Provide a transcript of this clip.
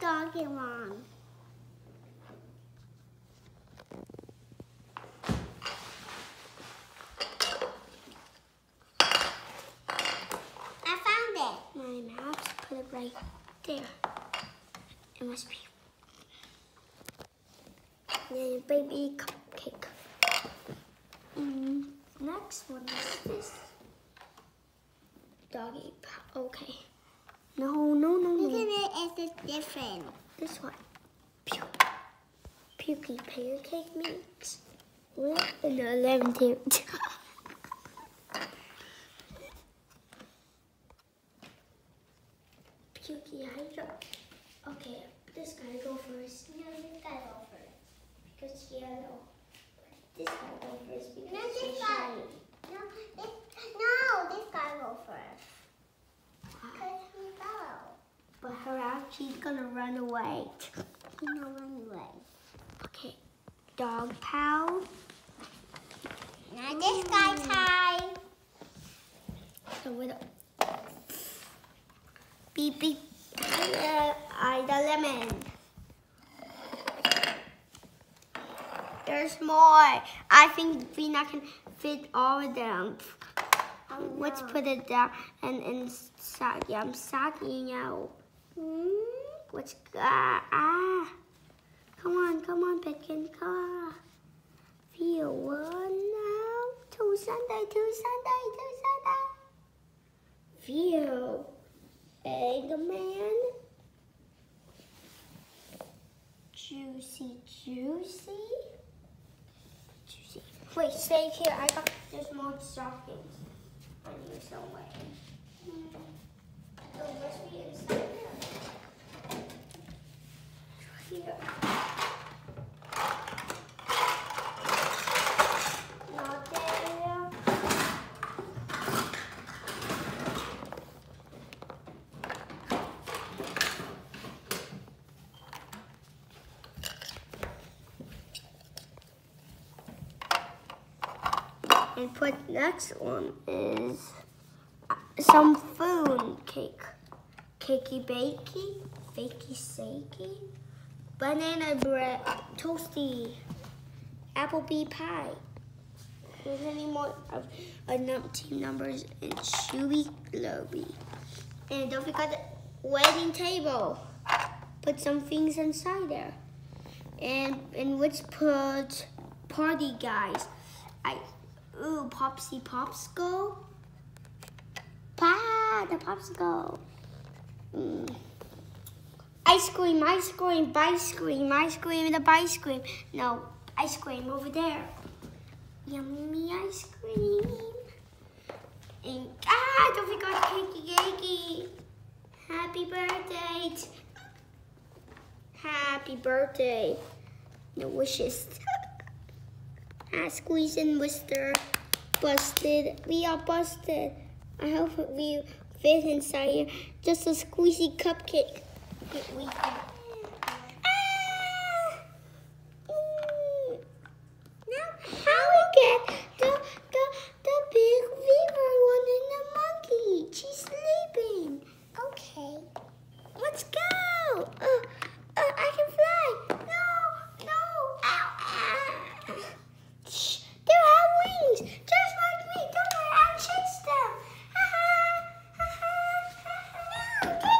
doggy one. I found it. My mouse put it right there. It must be. Yeah, baby cupcake. Next one is this. Doggy. Okay. No. Look at it, it's different. This one. Pukey pancake mix. With an 11 too. Pukey hydro. Okay, this guy go first. No, this guy go first. Because it's yellow. This guy go first because it's shiny. No, this guy go first. Because he's yellow. But her she's gonna run away. She's gonna run away. Okay, dog pow. Now this guy's high. So with a beep beep. The lemon. There's more. I think we're not gonna fit all of them. Oh, no. Let's put it down and suck. Yeah, I'm sucking out. Let's go. Come on, Pekin. Come on. Feel one now. Two Sunday. Feel Eggman. Juicy. Wait, stay here. There's more stockings on you somewhere. Oh, must be inside here. Here. Not there. And put next one is some food cake. Cakey bakey, fakey sakey, banana bread, toasty, Applebee pie. There's any more of team numbers and chewy globy. And don't forget the wedding table. Put some things inside there. And let's put party guys. Popsy Popsicle. The popsicle. Ice cream, ice cream, the ice cream. No, ice cream over there. Yummy ice cream. And don't forget cakey. Happy birthday. Happy birthday. The wishes. Squeeze and Wister. Busted. We are busted. I hope we fit inside here. Just a squeezy cupcake. Now how we get the big fever one in the monkey? She's sleeping. Okay. Let's go. I can fly. No. Ow. Shh. They have wings, just like me. Don't worry, I'll chase them.